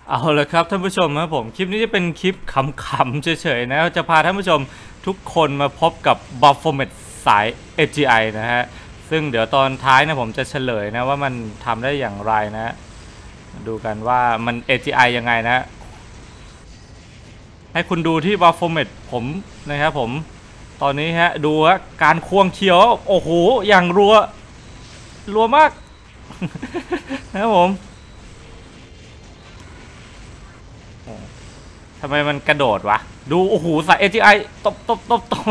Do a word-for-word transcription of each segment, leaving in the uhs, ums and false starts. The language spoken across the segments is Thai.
เอาละครับท่านผู้ชมครับผมคลิปนี้จะเป็นคลิปขำๆเฉยๆนะจะพาท่านผู้ชมทุกคนมาพบกับ Baphomet สาย เอ จี ไอ นะฮะซึ่งเดี๋ยวตอนท้ายนะผมจะเฉลยนะว่ามันทำได้อย่างไรนะดูกันว่ามัน เอ จี ไอ ยังไงนะให้คุณดูที่ Baphomet ผมนะครับผมตอนนี้ฮะดูฮะการควงเคียวโอ้โหอย่างรัวรัวมากนะครับผมทำไมมันกระโดดวะดูโอ้โหสาย เอ จี ไอ ตบตบตบตบ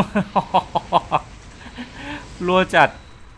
รัวจัด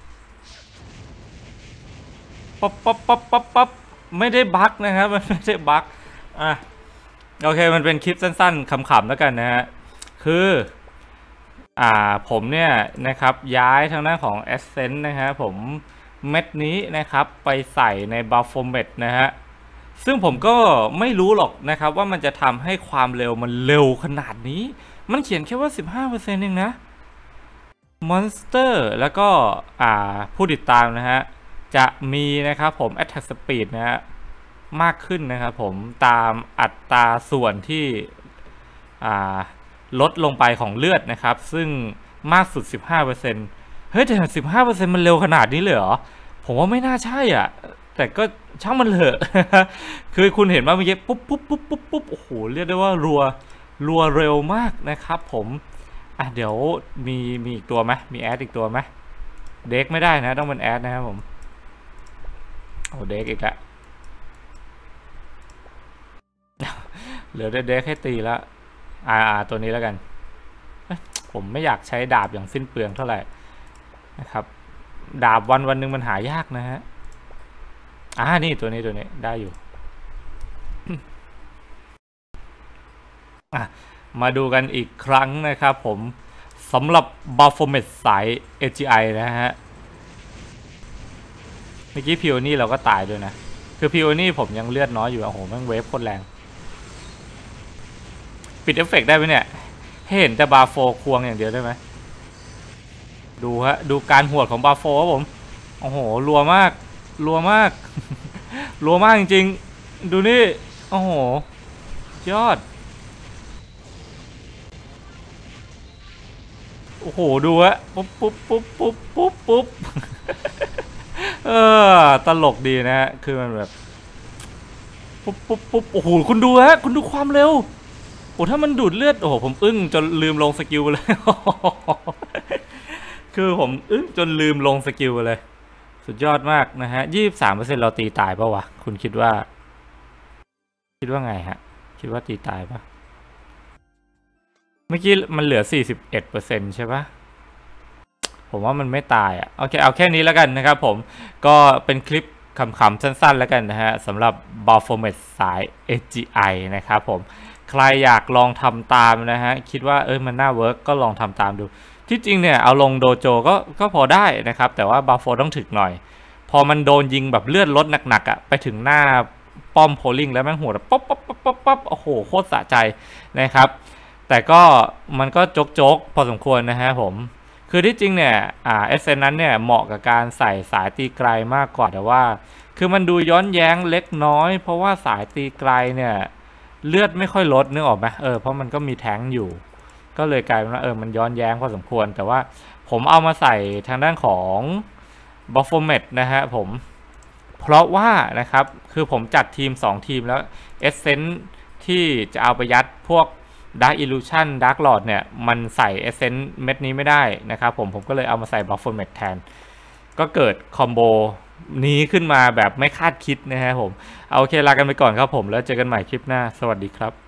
ปั๊บปั๊บปั๊บปั๊บปั๊บไม่ได้บั๊กนะครับมันไม่ได้บั๊กอ่ะโอเคมันเป็นคลิปสั้นๆขำๆแล้วกันนะฮะคืออ่าผมเนี่ยนะครับย้ายทางด้านของ Ascent นะฮะผมเม็ดนี้นะครับไปใส่ใน Baphomet นะฮะซึ่งผมก็ไม่รู้หรอกนะครับว่ามันจะทำให้ความเร็วมันเร็วขนาดนี้มันเขียนแค่ว่า สิบห้าเปอร์เซ็นต์ เองนะมอนสเตอร์แล้วก็อ่าผู้ติดตามนะฮะจะมีนะครับผม Attack Speed นะฮะมากขึ้นนะครับผมตามอัตราส่วนที่อ่าลดลงไปของเลือดนะครับซึ่งมากสุด สิบห้าเปอร์เซ็นต์ เฮ้ยแต่ สิบห้าเปอร์เซ็นต์ มันเร็วขนาดนี้เลยเหรอผมว่าไม่น่าใช่อ่ะแต่ก็ช่างมันเถอะ คือคุณเห็นว่าเมื่อกี้ปุ๊บปุ๊บปุ๊บปุ๊บปุ๊บโอ้โหเรียกได้ว่ารัวรัวเร็วมากนะครับผมอ่ะเดี๋ยวมีมีอีกตัวไหมมีแอดอีกตัวไหมเด็กไม่ได้นะต้องเป็นแอดนะครับผมโอ้เด็กอีกแล้วเหลือเด็กให้ตีแล้วอ่าตัวนี้แล้วกันผมไม่อยากใช้ดาบอย่างสิ้นเปลืองเท่าไหร่นะครับดาบวันวันหนึ่งมันหายากนะฮะอ่านี่ตัวนี้ตัวนี้ได้อยู่อ่ะมาดูกันอีกครั้งนะครับผมสำหรับ Baphomet สาย เอ จี ไอ นะฮะเมื่อกี้พิวนี่เราก็ตายด้วยนะคือพิวนี่ผมยังเลือดน้อยอยู่โอ้โหแม่งเวฟโคตรแรงปิดเอฟเฟกต์ได้ไหมเนี่ยเห็นแต่บาโฟควงอย่างเดียวได้ไหมดูฮะดูการหวดของบาโฟครับผมโอ้โหรัวมากรัวมากรัวมากจริงๆดูนี่โอ้โหยอดโอ้โหดูฮะปุ๊บปุ๊บปุ๊บปุ๊บปุ๊บปุ๊บเออตลกดีนะฮะคือมันแบบปุ๊บปุ๊บปุ๊บโอ้โหคุณดูฮะคุณดูความเร็วโอ้ถ้ามันดูดเลือดโอ้โหผมอึ้งจนลืมลงสกิลเลยคือผมอึ้งจนลืมลงสกิลเลยสุดยอดมากนะฮะยี่สิบสามเปอร์เซ็นต์เราตีตายปะวะคุณคิดว่าคิดว่าไงฮะคิดว่าตีตายปะเมื่อกี้มันเหลือ สี่สิบเอ็ดเปอร์เซ็นต์ ใช่ปะผมว่ามันไม่ตายอ่ะโอเคเอาแค่นี้แล้วกันนะครับผมก็เป็นคลิปขำๆสั้นๆแล้วกันนะฮะสำหรับ Baphomet สาย เอ จี ไอ นะครับผมใครอยากลองทำตามนะฮะคิดว่าเออมันน่าเวิร์กก็ลองทำตามดูที่จริงเนี่ยเอาลงโดโจก็ก็พอได้นะครับแต่ว่าบาโฟต้องถึกหน่อยพอมันโดนยิงแบบเลือดลดหนักๆอ่ะไปถึงหน้าป้อมโพลิงแล้วแม่งหัวป๊อปป๊อปป๊อปป๊อปป๊อปโอ้โหโคตรสะใจนะครับแต่ก็มันก็โจ๊กๆพอสมควรนะฮะผมคือที่จริงเนี่ยอ่าเอสเซนนั้นเนี่ยเหมาะกับการใส่สายตีไกลมากกว่าแต่ว่าคือมันดูย้อนแย้งเล็กน้อยเพราะว่าสายตีไกลเนี่ยเลือดไม่ค่อยลดนึกออกไหมเออเพราะมันก็มีแท้งอยู่ก็เลยกลายเป็นว่าเออมันย้อนแย้งพอสมควรแต่ว่าผมเอามาใส่ทางด้านของ Baphomet นะฮะผมเพราะว่านะครับคือผมจัดทีมสองทีมแล้ว Essence ที่จะเอาไปยัดพวก Dark Illusion Dark Lord เนี่ยมันใส่ Essence เม็ดนี้ไม่ได้นะครับผมผมก็เลยเอามาใส่ Baphomet แทนก็เกิดคอมโบนี้ขึ้นมาแบบไม่คาดคิดนะฮะผมเอาโอเคลากันไปก่อนครับผมแล้วเจอกันใหม่คลิปหน้าสวัสดีครับ